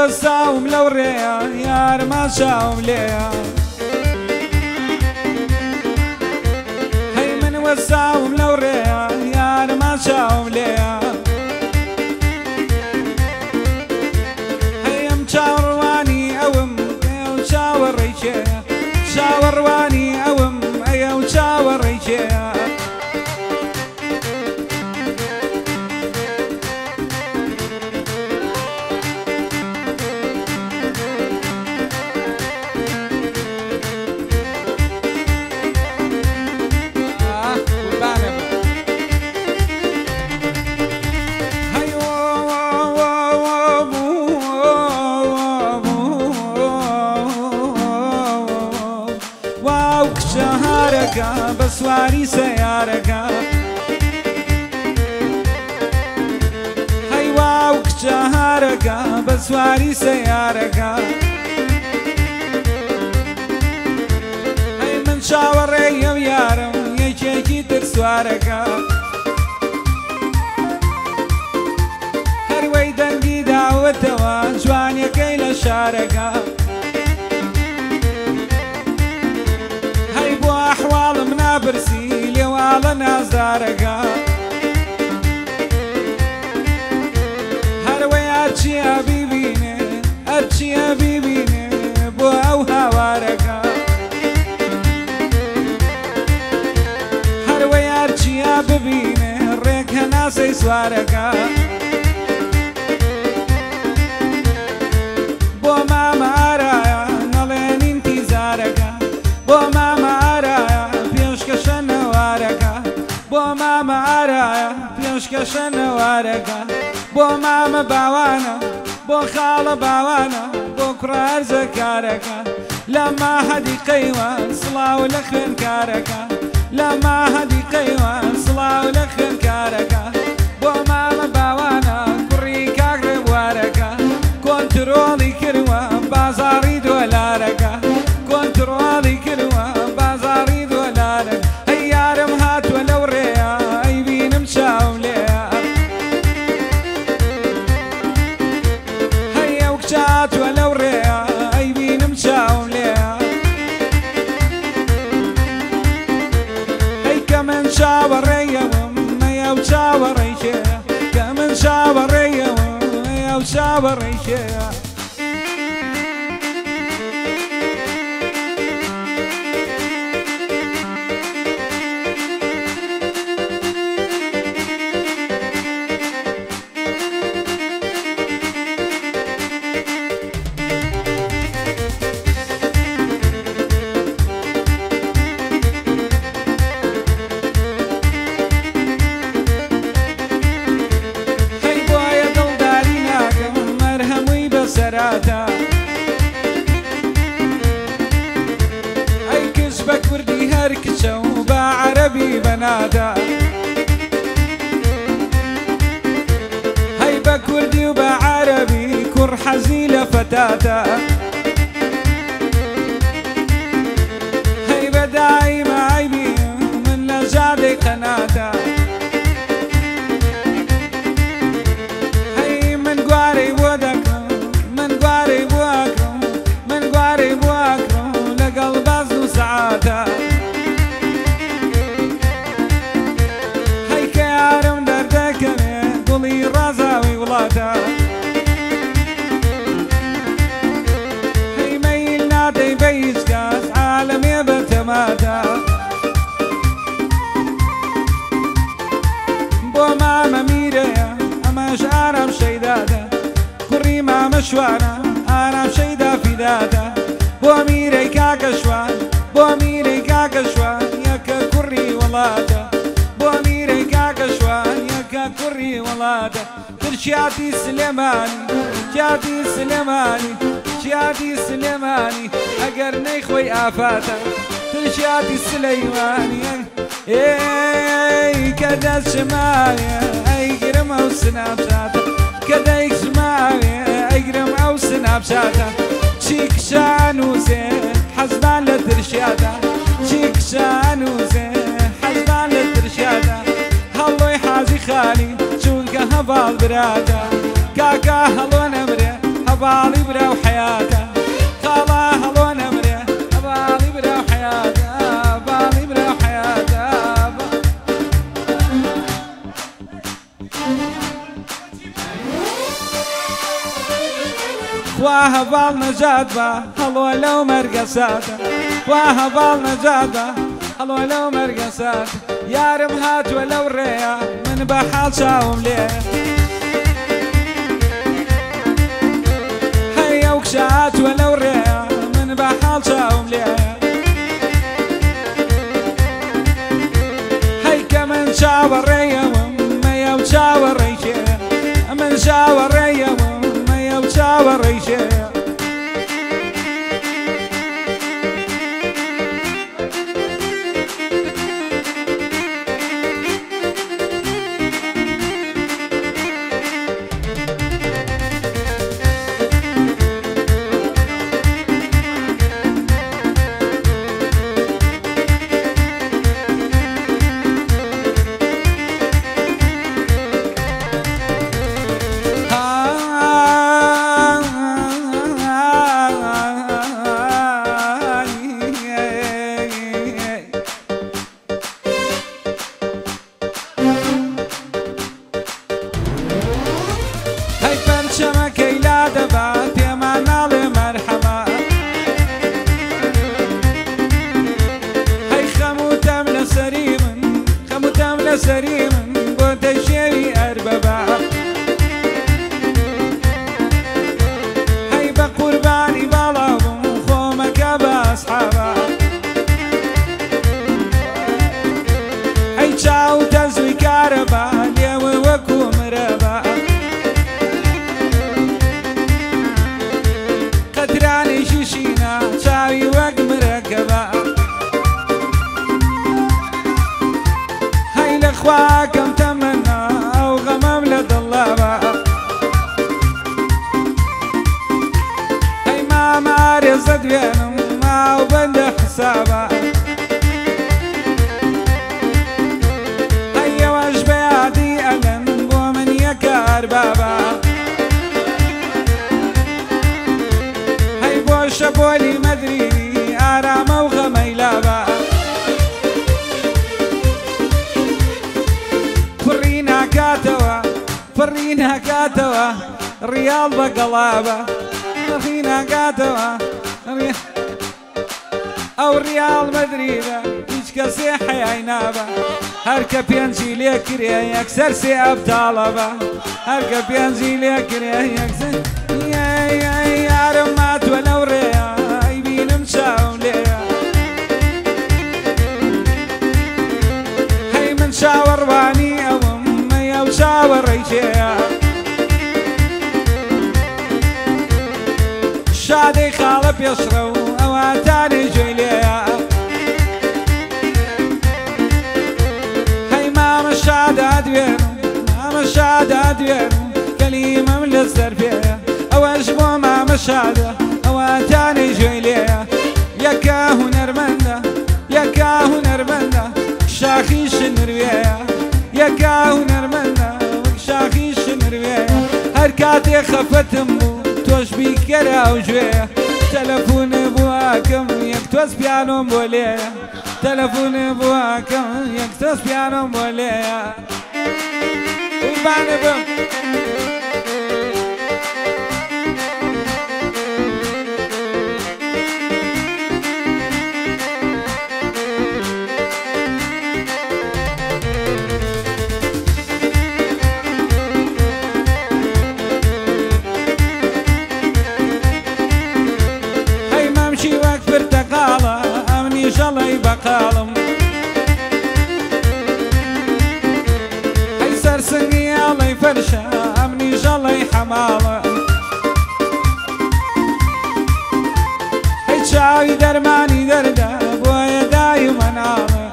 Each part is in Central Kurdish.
وساوم لو ريا يار ما شاوم ليا هي من وساوم لو ريا يار ما شاوم ليا هي مشاورواني اوم وشاور ريشيا شاورواني اوم ايا وشاور ريشيا بسواري سيارك هاي واو كشهارك بسواري سيارك هاي من شاوري ويارم يشيكي ترسوارك هروي دنقي دعوتوا جواني كيلا شارك أحوال منا برسيلي وعلى نازارقا هروي أتشي أبيبيني أتشي أبيبيني بو أوها وارقا هروي أتشي أبيبيني ريك ناسي سوارقا بو ماما أرايا نالين انتي زارقا بو ماما بو ماما عرايا بيشكش نوارقا بو ماما باوانا بو خالة باوانا بو كرار زكارقا لما هدي قيوان صلاة ولخن كارقا لما هدي قيوان صلاة ولخن كارقا بو ماما باوانا كري كاقرب وارقا كنترولي كروان بازاري دولارقا كنترولي كروان بازاري دولارقا هيارم هات ولو ريا ايبين مشاو ليا هيا وكشات ولو ريا ايبين مشاو ليا هي كمان شاور ريا وميا وشاور ريشيا كمان شاور ريا وميا وشاور ريشيا أي كسبك وردي هركشة وبا عربي بنادا هاي بك وردي وبا عربي كر حزيلة فتاتا هاي بداي معي بي من لجادي قناتا هاي من قواري ودك من قواري بواكرو من قواري بواكرو لقلب أزو سعادة هاي كيارم دردكني قولي رازاوي ولادا هاي ميل نادي بيش قاس عالم يبتمادا بو ماما ميريا أماش عرم شيدادا كري ما مشوانا أنا بشيدا في دادا بو أميري كاكشوان بو أميري كاكشوان ياك كري ولادا بو أميري كاكشوان ياك كري ولادا ترشياتي سليماني شياتي سليماني شياتي سليماني أقر نيخوي آفاتا ترشياتي سليماني اي كدا شمالي اي قرم او سناب شاتا كدا يكشمالي اي قرم او سناب شاتا شيك شانوزي حزبان لترشياتا شيك شانوزي حزبان لترشياتا هالو يحازي خالي شونك هبال براتا كاكا هالو نمري بالي برا وحياته خاله هلو نمره بالي برا وحياته بالي برا وحياته خواه بالنجاد با هلو لو مرقصاته خواه بالنجاد هلو لو مرقصاته يارم هات ولو ريا من بحال شاوم ليه هيا وكشات ولو ريا من بحال شاوم ليه هي كمن شاور ريا وميا وشاور ريشي من شاور ريا وميا وشاور ريشي شمك إلى دبات يا منال مرحبا هي خموتة من سريم خموتة من سريم بوت الشيري أربابا هي بقرباني بالابو خومك بأصحابا هي شاو تزوي كاربا اليوم وكو مربا قدراني شيشينا شاوي وق مركبا هاي لاخواكم تمنى او غمام لطلابا هاي ما مارزت بينهم ما وبند حسابا هاي واش بيادي ألن ومن يكار بابا شبولي مدري آرام وغميلابا فرينا كاتوا فرينا كاتوا ريال بقلابا فرينا كاتوا او ريال مدري ايش كسيح عينابا هركب ينزي ليك ريا يكسر سياب طالبا هركب ينزي ليك ريا يكسر يا رمات ولو ريا يبين مشاو ليا هي من شاور باني او امي او شاور ريشيا شادي خالب يشرو او تاني جيليا هي ما مشاد دينو ما مشاد دينو كلمه من الزرفيه أوجبو ما مشاده أو تاني جويليه يكاه نرمنده يكاه نرمنده شاخيش نرويه يكاه نرمنده شاخيش نرويه هركاتي خفتمو توش بيكرا وجويه تلفون بواكم يكتوس بيانو بوليه تلفون بواكم يكتوس بيانو بوليه وبعني بم شلي بقالم هي سرسني علي فرشة أمني شلي حمالة هي شاوي درماني درده بويا دايما نالة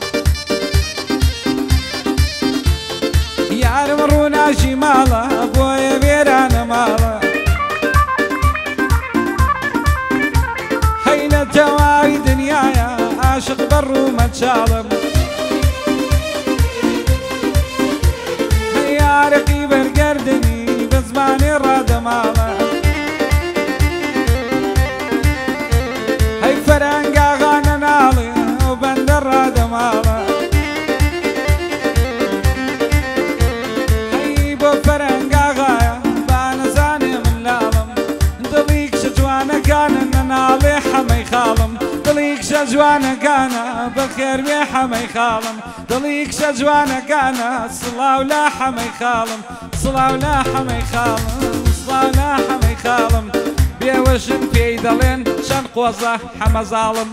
يارم رونا شمالة بويا بيرانا مالة هي لتواوي دنيايا عاشق برو متشالم يا رقيب القردني بزماني راد ماله جوانەکانە بەخێر بێ حەمەی خاڵم دڵی کشە جوانەکانە سڵاو لا حەمەی خاڵم سڵاو لا حەمەی خاڵم سڵاو لا حەمەی خاڵم بێوەژن پێی دەڵێن چەند قۆزە حەمەزاڵم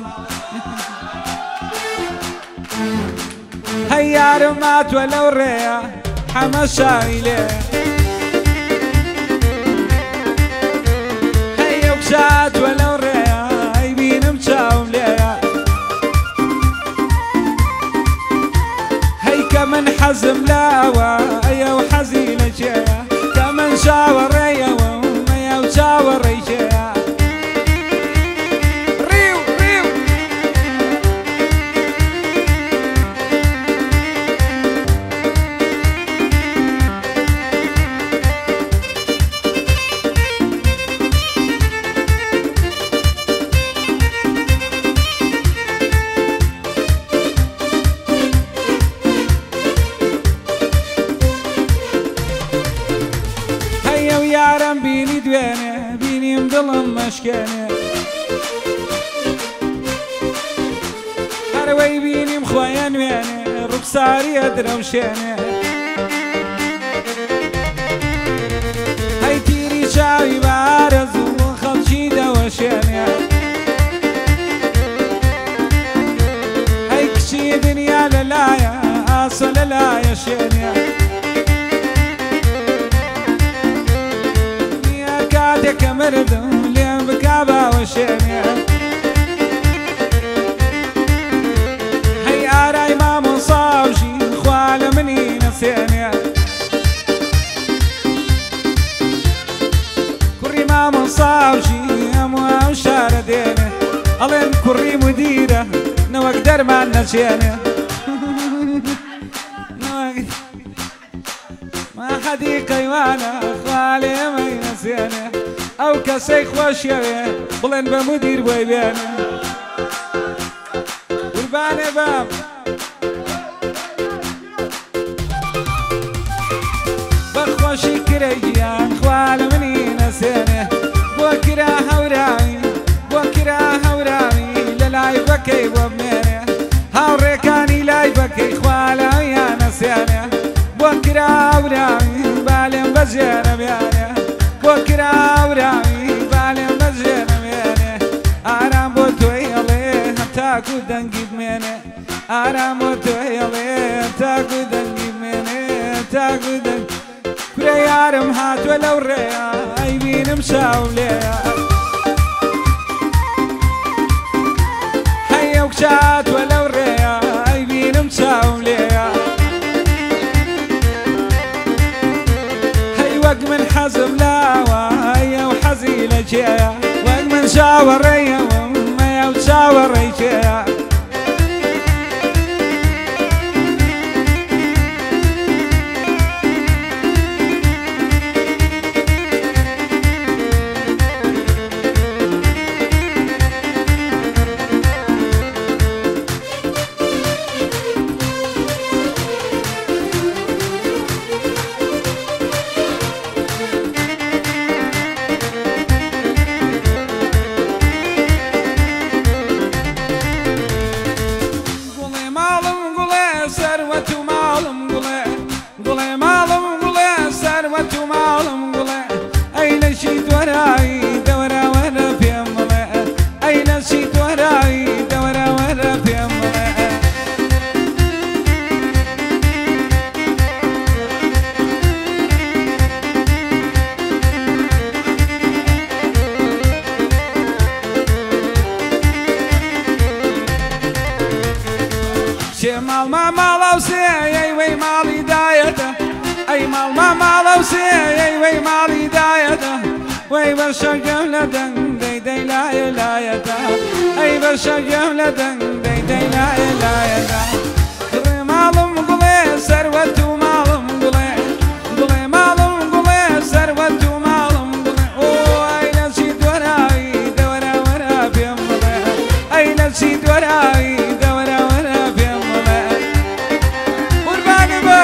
هەی یارم ماتوە لەو ڕێیە حەمە شاوی لێ هەی ئەو کشاتوە لەو ڕێیە ئەی بینم چاوم لێیە هەی کە من حەزم لاوە ئەیە و حەزی لە کێیە کە من چاوەڕێیەوە ئەیە و چاوەڕێی کێیە یارم بینی دوێنێ بینیم دڵم مەشکێنێ هەروەی بینیم خۆیان نوێنێ ڕوخساریە درەوشێنێ هەی تیری چاوی بارەزوو خەڵکی دەوەشێنێ هەی کچی دنیا لەلایە ئاسە لەلایە شێنێ کاتێکە مردم لێم بکا باوەشێنێ هەی ئارای مامۆساوژی خوا لە منی نەسێنێ کوڕی مامۆساوژی هەموو ئەو شارە دێنێ ئەڵێن کوڕی مودیرە نەوەک دەرمان نەچێنێ ما حەدی قەیوانە خوا لێمەی نەسێنێ ئەو کەسەی خۆشیەوێ بڵێن بە مودیر بۆی بێنێ قوربانێ بام بەخۆشی کرەی گیان خوا لە منی نەسێنێ بۆ کرا هەوراوی بۆ کرا هەوراوی لە لای بەکەی بۆ بمێنێ هاوڕێکانی لای بەکەی خوا لەویان نەسێنێ بۆ کراوراوی بالێم بەجێرە بێنێ بۆ کراوراوی بالێم بەجێرە بێنێ ئارام بۆ تۆی هەڵێ هەتاکو دەنگی بمێنێ ئارام بۆ تۆی هەڵێ هەتاکو دەنگی بمێنێ هەتاکو دەنگ کورە یارم هاتووە لەو ڕێیە ئەی بینم چاوم لێیە هەی ئەو کچە هاتووە لەو ڕێیە ئەی بینم چاوم لێیە وەک من حەزم لاوە ئەیە و حەزی لە کێیە وەک من چاوەڕێیەوەم ئەیە و چاوەڕێی کێیە ماڵما ماڵاوسێ ئەی وەی ماڵی دایەتە ئەی ماڵما ماڵاوسێ ئەی وەی ماڵی دایەتە وەی بەشەگەم لە دەنگ دەی لایە لایەتە ئەی بەشەگەم لە دەنگ دەی لایە لایەتە گڵێ ماڵم گوڵێ سەروەت و ماڵم گوڵێ گوڵێ ماڵم گوڵێ سەروەت و ماڵم گوڵێ ئەی لە چی دۆراوی دەوەرە وەرە پێم بڵێ ئەی لە چی دۆراوی دەوەرە وەرە پێم بڵێ قوربانی بە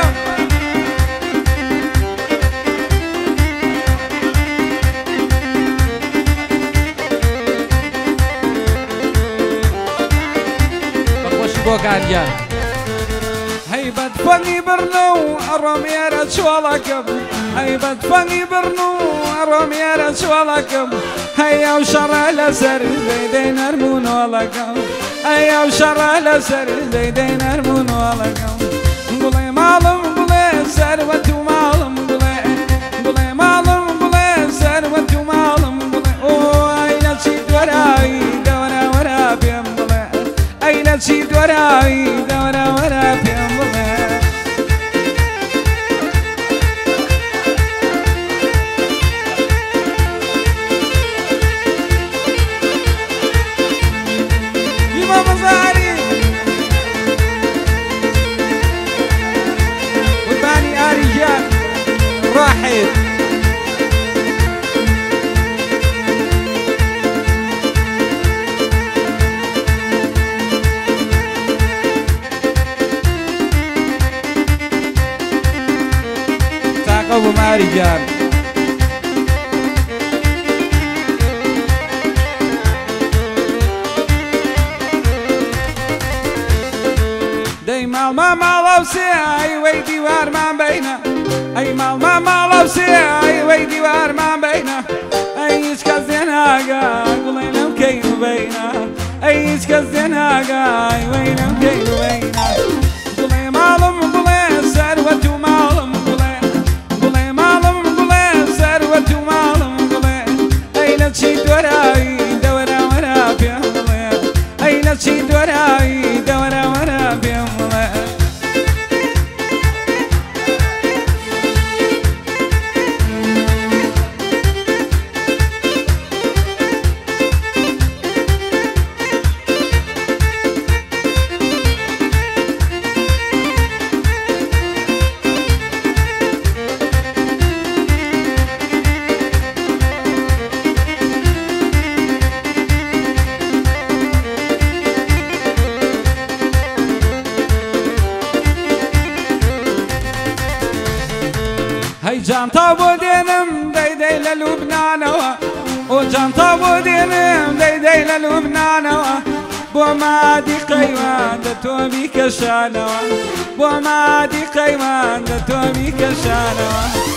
بۆکانگیان هەیبەت فەنگی برن و ئەڕۆمێرە چۆڵەکەم هەیبەت فەنگی برن و ئەڕۆمێرە چۆڵەکەم هەیە و شەڕە لەسەر دەیدەی نەرمونۆڵەکەم هەیە و شەڕە لەسەر دەیدەی نەرمونۆڵەکەم گوڵێ ماڵم گوڵێ سەروەت و ماڵم گوڵێ گوڵێ ماڵم گوڵێ سەروەت و ماڵم گوڵێ ئۆی نەچی دووەراوی دەوەرە وەرە پێم بڵێ ئەی نەچی دووەراوی دەوەرە وەرە پێم بڵێ واحد تعقبوا مع رجال دايما ما وسعي ويدي وار ما بينا أي ما وسعي ويدي وار ما بينا أي كزنا قاي ولينا كينو بينا أي كزنا قاي وينا كينو بينا قولي مالم قولي سروة ومالم قولي مالم قولي سروة ومالم قولي أي نتشي دوراي دورا ورا بيم قولي أي نتشي دوراي دورا ورا بيم قولي جانتا بودينم داي للبنانوا وجانتا بودينم داي للبنانوا بوما دي قيوان دتوبي كشانوا بوما دي قيوان دتوبي كشانوا